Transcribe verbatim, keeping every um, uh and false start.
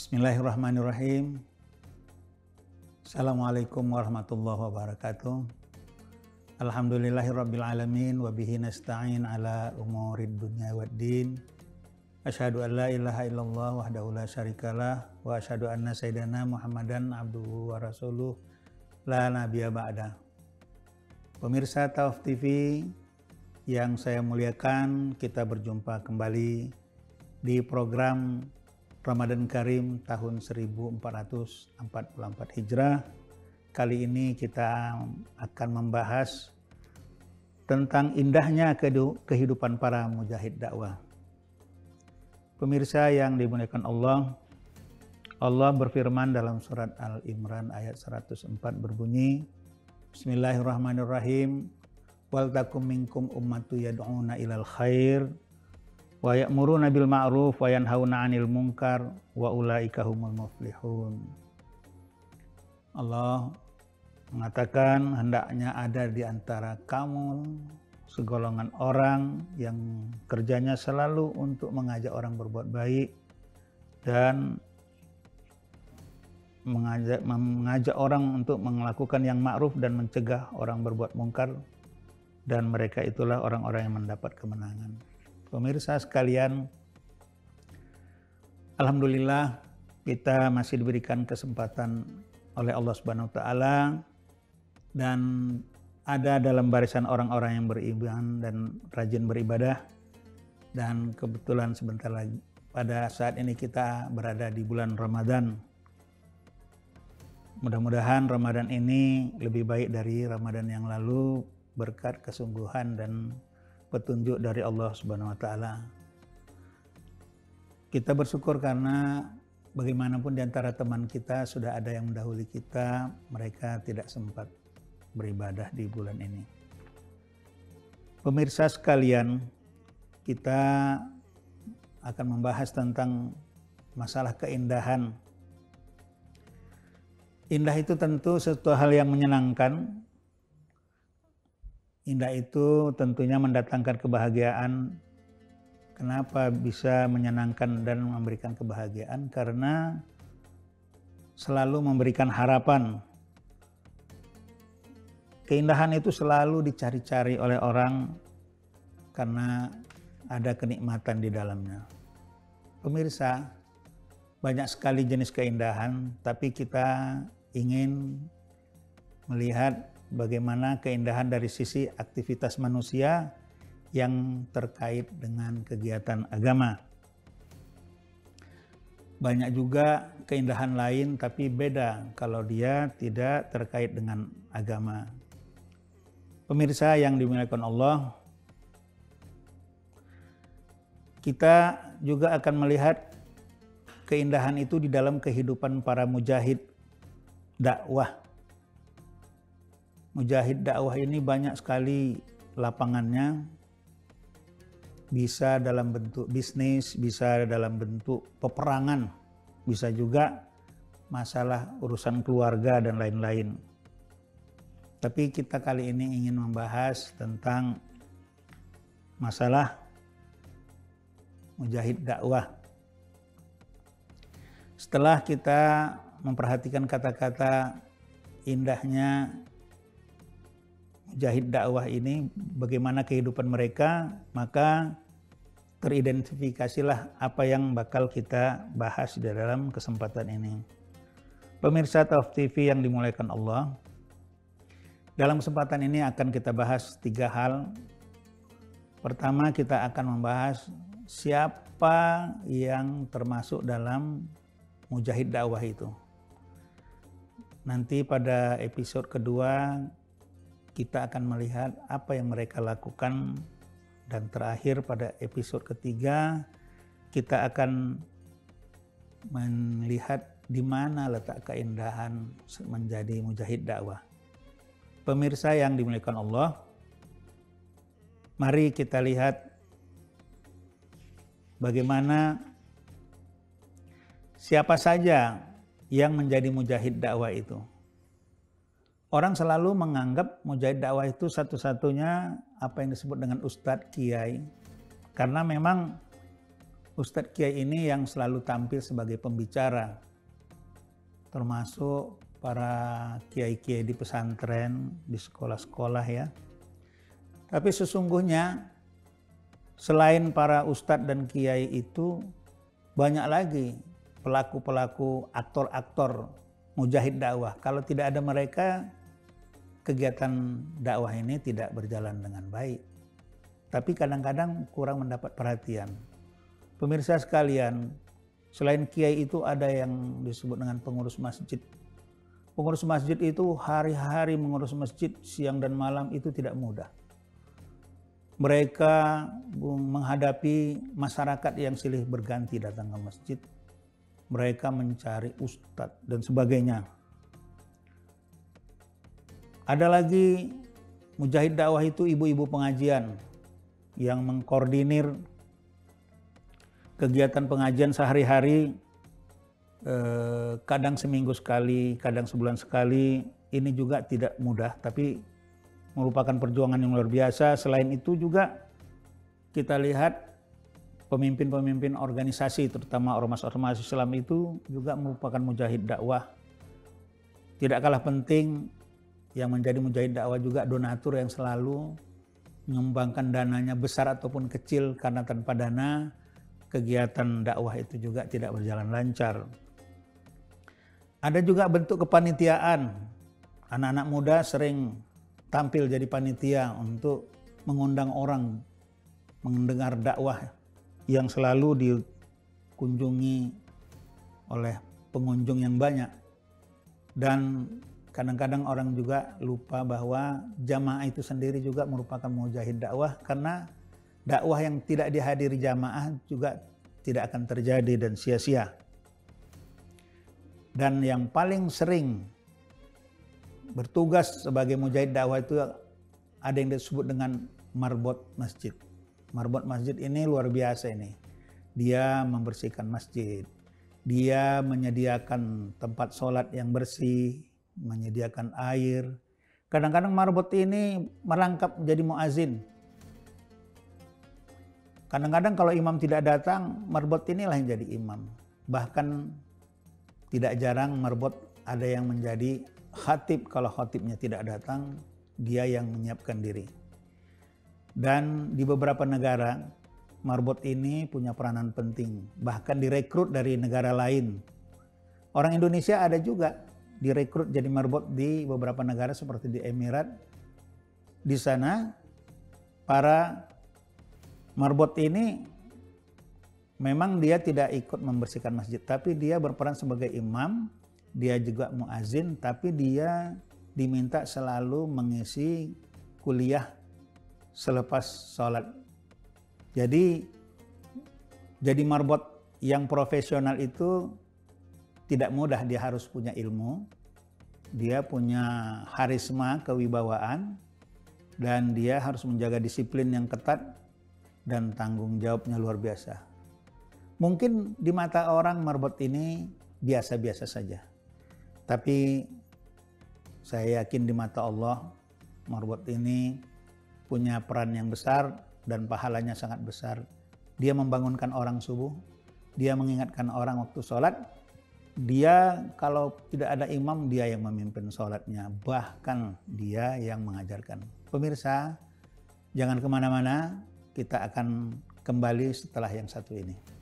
Bismillahirrahmanirrahim. Assalamualaikum warahmatullahi wabarakatuh. Alhamdulillahirabbil alamin wa bihi nasta'in ala umurid dunya waddin. Asyhadu an la ilaha illallah wahdahu la syarikalah wa asyhadu anna sayyidana Muhammadan abduhu wa rasuluh la nabiyya ba'da. Pemirsa Tauf T V yang saya muliakan, kita berjumpa kembali di program Ramadan Karim tahun seribu empat ratus empat puluh empat Hijrah. Kali ini kita akan membahas tentang indahnya kehidupan para mujahid dakwah. Pemirsa yang dimuliakan Allah, Allah berfirman dalam surat Al-Imran ayat seratus empat berbunyi, Bismillahirrahmanirrahim. Wal takum minkum ummatu yad'una ilal khair wa ya'muruna bil ma'ruf wa yanhauna 'anil munkar wa ulaika humul muflihun. Allah mengatakan hendaknya ada di antara kamu segolongan orang yang kerjanya selalu untuk mengajak orang berbuat baik dan mengajak mengajak orang untuk melakukan yang ma'ruf dan mencegah orang berbuat mungkar, dan mereka itulah orang-orang yang mendapat kemenangan. Pemirsa sekalian, alhamdulillah kita masih diberikan kesempatan oleh Allah Subhanahu wa taala dan ada dalam barisan orang-orang yang beriman dan rajin beribadah, dan kebetulan sebentar lagi pada saat ini kita berada di bulan Ramadan. Mudah-mudahan Ramadan ini lebih baik dari Ramadan yang lalu berkat kesungguhan dan petunjuk dari Allah Subhanahu wa taala. Kita bersyukur karena bagaimanapun di antara teman kita sudah ada yang mendahului kita, mereka tidak sempat beribadah di bulan ini. Pemirsa sekalian, kita akan membahas tentang masalah keindahan. Indah itu tentu sesuatu hal yang menyenangkan. Indah itu tentunya mendatangkan kebahagiaan. Kenapa bisa menyenangkan dan memberikan kebahagiaan? Karena selalu memberikan harapan. Keindahan itu selalu dicari-cari oleh orang karena ada kenikmatan di dalamnya. Pemirsa, banyak sekali jenis keindahan, tapi kita ingin melihat bagaimana keindahan dari sisi aktivitas manusia yang terkait dengan kegiatan agama. Banyak juga keindahan lain tapi beda kalau dia tidak terkait dengan agama. Pemirsa yang dimuliakan Allah, kita juga akan melihat keindahan itu di dalam kehidupan para mujahid dakwah. Mujahid dakwah ini banyak sekali lapangannya, bisa dalam bentuk bisnis, bisa dalam bentuk peperangan, bisa juga masalah urusan keluarga dan lain-lain. Tapi kita kali ini ingin membahas tentang masalah mujahid dakwah. Setelah kita memperhatikan kata-kata indahnya mujahid dakwah ini, bagaimana kehidupan mereka, maka teridentifikasilah apa yang bakal kita bahas di dalam kesempatan ini. Pemirsa Tauf T V yang dimuliakan Allah, dalam kesempatan ini akan kita bahas tiga hal. Pertama, kita akan membahas siapa yang termasuk dalam mujahid dakwah itu. Nanti pada episode kedua kita akan melihat apa yang mereka lakukan, dan terakhir pada episode ketiga kita akan melihat di mana letak keindahan menjadi mujahid dakwah. Pemirsa yang dimuliakan Allah, mari kita lihat bagaimana siapa saja yang menjadi mujahid dakwah itu. Orang selalu menganggap mujahid dakwah itu satu-satunya apa yang disebut dengan ustadz, kiai. Karena memang Ustadz Kiai ini yang selalu tampil sebagai pembicara, termasuk para kiai-kiai di pesantren, di sekolah-sekolah ya. Tapi sesungguhnya selain para ustadz dan kiai itu, banyak lagi pelaku-pelaku, aktor-aktor mujahid dakwah. Kalau tidak ada mereka, kegiatan dakwah ini tidak berjalan dengan baik. Tapi kadang-kadang kurang mendapat perhatian. Pemirsa sekalian, selain kiai itu ada yang disebut dengan pengurus masjid. Pengurus masjid itu hari-hari mengurus masjid, siang dan malam, itu tidak mudah. Mereka menghadapi masyarakat yang silih berganti datang ke masjid. Mereka mencari ustadz dan sebagainya. Ada lagi mujahid dakwah itu ibu-ibu pengajian yang mengkoordinir kegiatan pengajian sehari-hari, eh, kadang seminggu sekali, kadang sebulan sekali. Ini juga tidak mudah, tapi merupakan perjuangan yang luar biasa. Selain itu juga kita lihat pemimpin-pemimpin organisasi, terutama ormas-ormas Islam itu juga merupakan mujahid dakwah. Tidak kalah penting, yang menjadi mujahid dakwah juga donatur yang selalu mengembangkan dananya besar ataupun kecil, karena tanpa dana kegiatan dakwah itu juga tidak berjalan lancar. Ada juga bentuk kepanitiaan. Anak-anak muda sering tampil jadi panitia untuk mengundang orang mendengar dakwah yang selalu dikunjungi oleh pengunjung yang banyak. Dan kadang-kadang orang juga lupa bahwa jamaah itu sendiri juga merupakan mujahid dakwah, karena dakwah yang tidak dihadiri jamaah juga tidak akan terjadi dan sia-sia. Dan yang paling sering bertugas sebagai mujahid dakwah itu ada yang disebut dengan marbot masjid. Marbot masjid ini luar biasa ini. Dia membersihkan masjid. Dia menyediakan tempat sholat yang bersih, menyediakan air. Kadang-kadang marbot ini merangkap menjadi muazin. Kadang-kadang kalau imam tidak datang, marbot inilah yang jadi imam. Bahkan tidak jarang marbot ada yang menjadi khatib. Kalau khatibnya tidak datang, dia yang menyiapkan diri. Dan di beberapa negara, marbot ini punya peranan penting. Bahkan direkrut dari negara lain. Orang Indonesia ada juga direkrut jadi marbot di beberapa negara seperti di Emirat. Di sana para marbot ini memang dia tidak ikut membersihkan masjid, tapi dia berperan sebagai imam, dia juga muazin, tapi dia diminta selalu mengisi kuliah selepas sholat. Jadi jadi marbot yang profesional itu tidak mudah, dia harus punya ilmu, dia punya harisma, kewibawaan, dan dia harus menjaga disiplin yang ketat dan tanggung jawabnya luar biasa. Mungkin di mata orang marbot ini biasa-biasa saja. Tapi saya yakin di mata Allah marbot ini punya peran yang besar dan pahalanya sangat besar. Dia membangunkan orang subuh, dia mengingatkan orang waktu sholat. Dia kalau tidak ada imam, dia yang memimpin sholatnya. Bahkan dia yang mengajarkan. Pemirsa, jangan kemana-mana, kita akan kembali setelah yang satu ini.